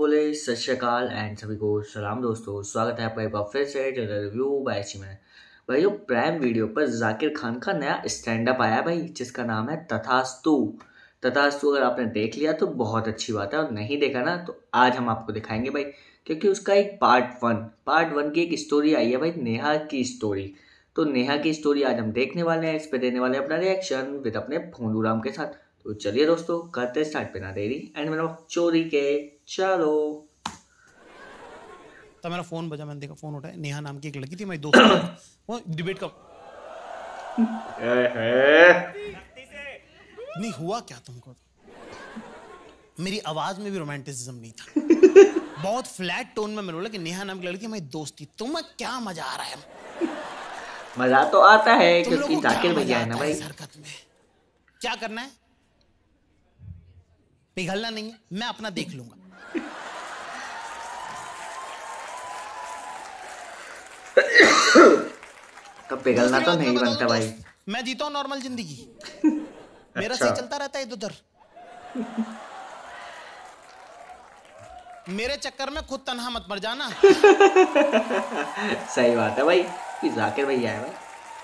बोले सत श्री अकाल एंड सभी को सलाम दोस्तों। स्वागत है आपका एक बार फिर से जनरल रिव्यू बैच में। भाई प्राइम वीडियो पर जाकिर खान का नया स्टैंड अप आया भाई, जिसका नाम है तथास्तु। तथास्तु अगर आपने देख लिया तो बहुत अच्छी बात है, और नहीं देखा ना तो आज हम आपको दिखाएंगे भाई, क्योंकि उसका एक पार्ट वन की एक स्टोरी आई है भाई, नेहा की स्टोरी। तो नेहा की स्टोरी आज हम देखने वाले हैं, इस पे देने वाले हैं अपना रिएक्शन विद अपने फोनू राम के साथ। तो चलिए दोस्तों करते स्टार्ट, बिना देरी एंड मेरा चोरी के चलो। तो मेरा फोन बजा, मैंने देखा, फोन उठाया, नेहा नाम की एक लड़की थी, मेरी दोस्त वो डिबेट का नहीं हुआ क्या तुमको? मेरी आवाज में भी रोमांटिसिज्म नहीं था। बहुत फ्लैट टोन में मैंने बोला कि नेहा नाम की लड़की मेरी दोस्त थी। तुम्हें क्या मजा आ रहा है? मजा तो आता है क्योंकि जाकिर भैया है ना भाई। हरकत में क्या करना है? पिघलना नहीं है, मैं अपना देख लूंगा। तो पिघलना तो नहीं बनता भाई। मैं जीता हूं नॉर्मल जिंदगी। मेरा अच्छा। सही चलता रहता है इधर उधर। मेरे चक्कर में खुद तन्हा मत मर जाना। सही बात है भाई, कि जाकिर भैया है भाई।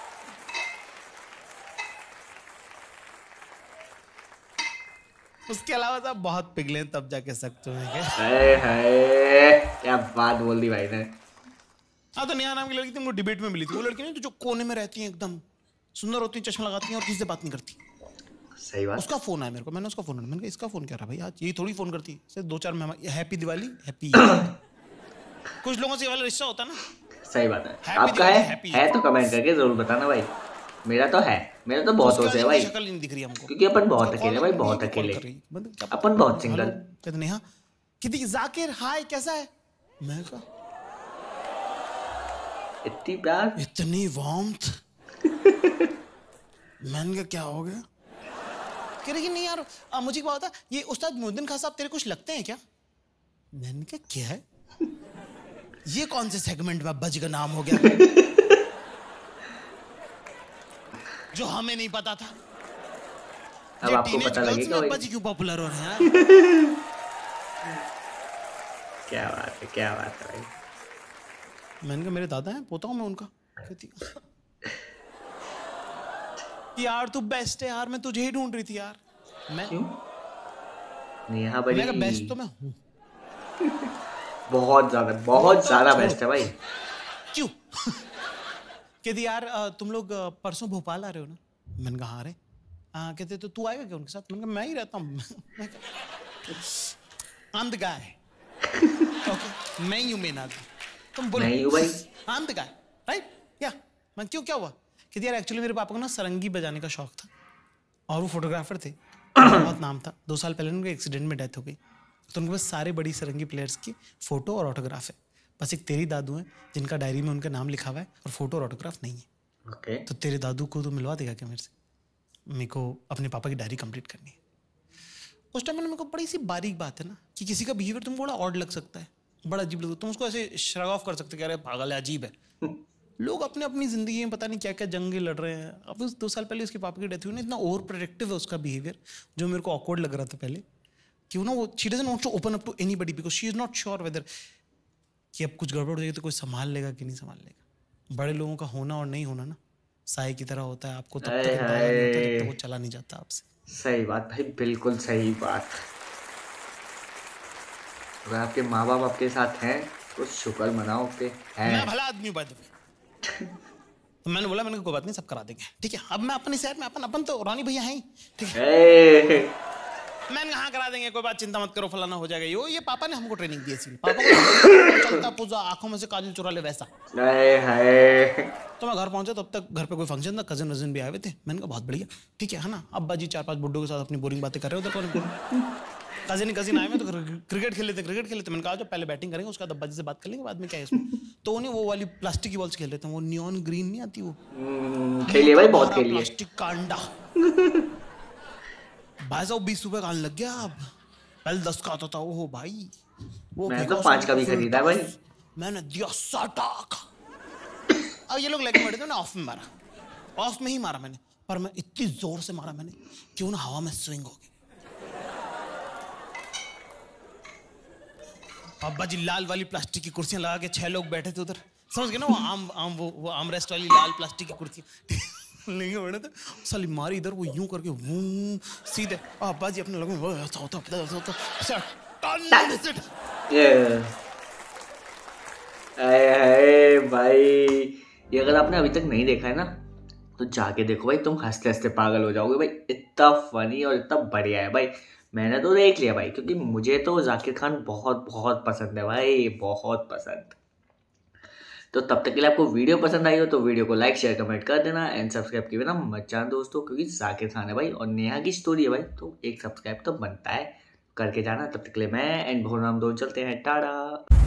उसके अलावा सब बहुत पिघले तब जाके सकते हैं। क्या बात बोल दी भाई ने। हाँ, तो नेहा नाम की लड़की थी, मुझे डिबेट में मिली थी। वो लड़की नहीं तो जो कोने में रहती है, एकदम सुंदर होती है, चश्मा लगाती है और किसी से बात नहीं करती। सही बात। उसका फोन आया मेरे को, मैंने उसका फोन मैंने कहा इसका फोन क्या रहा भाई, आज ये थोड़ी फोन करती है। दो चार मेहमान, हैप्पी दिवाली, हैप्पी। कुछ लोगों से ये वाला रिश्ता होता है ना। सही बात है। आपका है तो कमेंट करके जरूर बताना भाई। मेरा तो है, मेरा तो बहुत होते हैं भाई। शक्ल नहीं दिख रही हमको, क्योंकि अपन बहुत अकेले भाई, बहुत अकेले। अपन बहुत सिंगल। कहते नेहा कितनी जाकिर हाय कैसा है? मैं कहा इतनी प्यार, इतनी वार्मथ। मैंने कहा क्या हो गया? कह रही नहीं यार, मुझे क्या बता, ये उस्ताद मोहद्दीन खान साहब तेरे कुछ लगते हैं क्या? मैंने कहा क्या है ये, कौन से सेगमेंट में बज का नाम हो गया जो हमें नहीं पता था। अब आपको पता लगेगा बज क्यों पॉपुलर हो रहे हैं? क्या बात है, क्या बात है भाई। मैंने कहा मेरे दादा हैं, पोता हूं मैं उनका। कहती यार तू बेस्ट है यार, मैं तुझे ही ढूंढ रही थी यार। मैं क्यों? नेहा बड़ी मैं बेस्ट तो मैं हूं, बहुत ज्यादा बेस्ट है भाई। क्यों? कहती यार तुम लोग परसों भोपाल आ रहे हो ना? मैंने कहा रे। कहते तो तू आएगा क्या उनके साथ? मैंने कहा मैं ही रहता हूँ। I'm the guy. Okay, मैं ही हूँ मेन आदमी। तुम बोलो नहीं हूँ भाई। I'm the guy, right? या मैं क्यों, क्या हुआ? कहती यार एक्चुअली मेरे पापा को ना सरंगी बजाने का शौक था और वो फोटोग्राफर थे, बहुत नाम था। 2 साल पहले उनके एक्सीडेंट में डेथ हो गई, तो उनके पास सारे बड़ी सरंगी प्लेयर्स की फोटो और ऑटोग्राफ है। बस एक तेरी दादू हैं जिनका डायरी में उनका नाम लिखा हुआ है और फोटो और ऑटोग्राफ नहीं है। ओके। तो तेरे दादू को तो मिलवा देगा क्या मेरे से? मेरे को अपने पापा की डायरी कंप्लीट करनी है। उस टाइम में मेरे को बड़ी सी बारीक बात है ना कि किसी का बिहेवियर तुमको बड़ा ऑड लग सकता है, बड़ा अजीब लगता है, तुम उसको ऐसे श्रग ऑफ कर सकते हो कि अरे पागल है, अजीब है। लोग अपने अपनी जिंदगी में पता नहीं क्या क्या जंगे लड़ रहे हैं। अब 2 साल पहले उसके पापा की डेथ हुई ना, इतना ओवर प्रोटेक्टिव है उसका बिहेवियर, जो मेरे को ऑकवर्ड लग रहा था पहले। क्यों ना वो she doesn't want to open up to anybody because she is not sure whether कि अब कुछ गड़बड़ हो जाएगी तो कोई संभाल लेगा कि नहीं संभाल लेगा। बड़े लोगों का होना और नहीं होना ना साए की तरह होता है, आपको तब तक अंदाजा नहीं होता जब तक वो चला नहीं जाता आपसे। सही बात भाई, बिल्कुल सही बात। अगर आपके माँ बाप आपके साथ हैं तो शुक्र मनाओ पे है। मैं भला आदमी बात तो मैंने बोला, मैंने कोई बात नहीं, सब करा देंगे, ठीक है। अब मैं अपने शहर में अपन तो रानी भैया हैं ही, ठीक है। मैंने कहा करा देंगे, कोई बात चिंता मत करो, फलाना हो जाएगा। ये पापा ने हमको ट्रेनिंग दी है, पापा को चलता पूजा आंखों में से काजल चुरा ले वैसा। तो मैं घर पहुंचा, तब तक घर पे कोई फंक्शन था, कजन वजन भी आए हुए थे। मैंने कहा बहुत बढ़िया, ठीक है ना। अब्बा जी 4-5 बुड्ढों के साथ अपनी बोरिंग बातें कर रहे हो उधर। कजिन आए हुए तो क्रिकेट खेल लेते। मैंने कहा जो पहले बैटिंग करेंगे, उसका अब्बा जी से बात कर लेंगे, बाद में क्या है इसमें। तो उन्हें वो वाली प्लास्टिक की बॉल्स खेल रहे थे, वो नियॉन ग्रीन नहीं आती, वो खेलिए भाई, बहुत खेलिए। प्लास्टिक का अंडा भाई साहब 20 रुपए का लग गया। अब पहले 10 का आता था। ओहो भाई, वो मैं तो 5 का भी खरीदा भाई। मैंने दिया 60 अब ये लोग लेके बैठे थे ना, ऑफ में मारा, ऑफ में ही मारा मैंने, पर मैं इतनी जोर से मारा मैंने कि वो ना हवा में स्विंग हो गई। अब्बा जी लाल वाली प्लास्टिक की कुर्सियां लगा के 6 लोग बैठे थे उधर, समझ गए ना, वो आम रेस्ट वाली लाल प्लास्टिक की कुर्सियां लेंगे बैठे थे, साली मारी इधर, वो यूं करके वो सीधे अब्बा जी अपने लगो ऐसा होता ये हाय भाई, ये अगर आपने अभी तक नहीं देखा है ना तो जाके देखो भाई, तुम हंसते हंसते पागल हो जाओगे भाई, इतना फनी और इतना बढ़िया है भाई। मैंने तो देख लिया भाई, क्योंकि मुझे तो जाकिर खान बहुत बहुत पसंद है भाई, बहुत पसंद। तो तब तक के लिए आपको वीडियो पसंद आई हो तो वीडियो को लाइक शेयर कमेंट कर देना एंड सब्सक्राइब किए ना मत जाना दोस्तों, क्योंकि जाकिर खान है भाई और नेहा की स्टोरी है भाई, तो एक सब्सक्राइब तो बनता है, करके जाना। तब तक के लिए मैं एंड भोर नाम दो चलते हैं, टाटा।